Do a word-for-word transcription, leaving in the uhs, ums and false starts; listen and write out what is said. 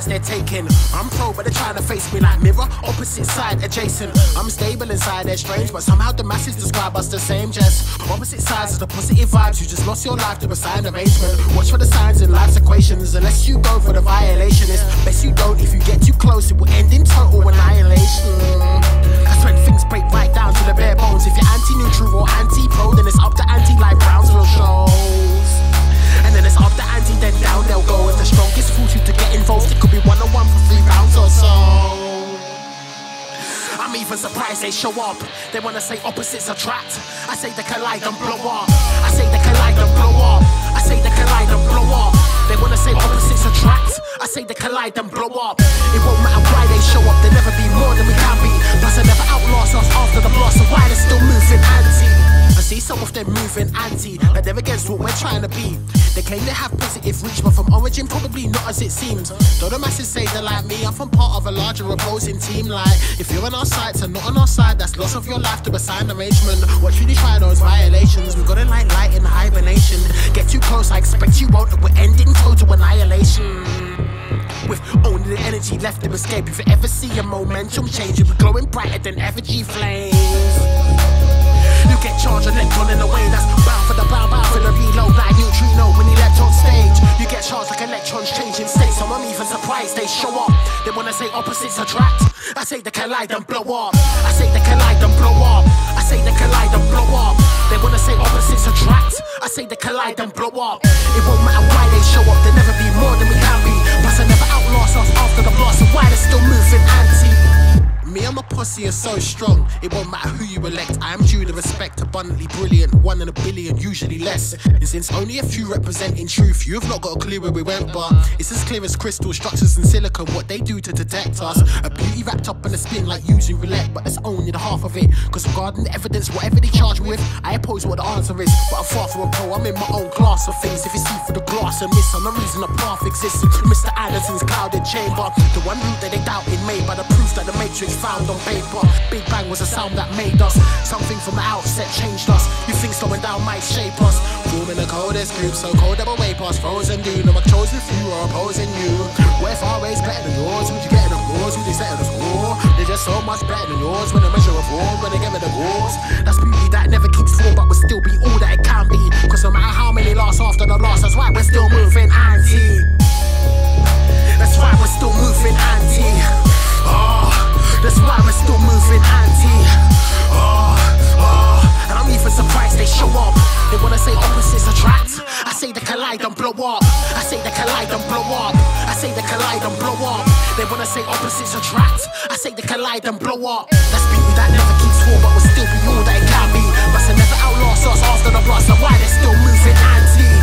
sides they're taking. I'm pro, but they're trying to face me like mirror, opposite side adjacent. I'm stable inside, they're strange, but somehow the masses describe us the same. Just opposite sides of the positive vibes. You just lost your life to a sign arrangement. Watch for the signs in life's equations. Unless you go for the violation, it's best you don't. If you get too close, it will end in total annihilation. That's when things break right down to the bare bones. If you're anti-neutral or anti-pro, then it's up to anti like Brownsville shows. And then it's up to anti, then down they'll go. If the strongest force you to get involved, it could be one-on-one for three rounds or so. I'm even surprised they show up. They wanna say opposites attract. I say they collide and blow up. I say they collide and blow up. I say they collide and blow up. They wanna say opposites attract. I say they collide and blow up. It won't matter why they show up. They'll never be more than we can be. Plus I never outlast us after the blast. So why they still moving anti? I see some of them moving anti, but they're against what we're trying to be. They claim they have positive reach, but from origin probably not as it seems. Though the masses say they're like me, I'm from part of a larger opposing team. Like, if you're on our sides and not on our side, that's loss of your life to a signed arrangement. Watch really try those violations. We've got it like light in hibernation. Get too close, I expect you won't. We're ending total annihilation. With only the energy left to escape. If you ever see a momentum change, you'll be glowing brighter than effigy flames. You get charged and left on in a way that's bound for the bound, bound for the reload like neutrino when he left on stage. You get charged like electrons changing states. So I'm even surprised they show up. They wanna say opposites attract. I say they collide and blow up. I say they collide and blow up. I say they collide and blow up. They wanna say opposites attract. I say they collide and blow up. It won't matter why they show up. They'll never be more than we can be. Plus I never outlast us after the blast. So why they still moving anti? Me and my posse are so strong, it won't matter who you elect. I am due the respect, abundantly brilliant, one in a billion, usually less. And since only a few representing truth, you have not got a clue where we went, but it's as clear as crystal, structures and silicon, what they do to detect us. A beauty wrapped up in a spin like using roulette, but that's only the half of it. Cause regarding the evidence, whatever they charge me with, I oppose what the answer is. But I'm far from a pro, I'm in my own class of things. If you see through the glass and miss, I'm the reason a path exists. Mister Anderson's clouded chamber, the one route that they doubted made by the proof that the Matrix found on paper. Big Bang was a sound that made us. Something from the outset changed us. You think slowing down might shape us? Forming the coldest group, so cold that we're way past frozen dune. I'm a chosen few are opposing you. We're far ways better than yours. Who'd you get in the wars? Who they set in the score? They're just so much better than yours. When they measure of form, when they give me the wars. That's beauty that never keeps form, but will still be all that it can be. Cause no matter how many last after the last, that's why we're still moving anti. That's why we're still moving anti. Oh. That's why we're still moving anti. Oh, oh. And I'm even surprised they show up. They wanna say opposites attract. I say they collide and blow up. I say they collide and blow up. I say they collide and blow up. They wanna say opposites attract. I say they collide and blow up. That's beauty that never keeps form, but will still be all that it can be. But I never outlast us after the blast. So why they still moving anti?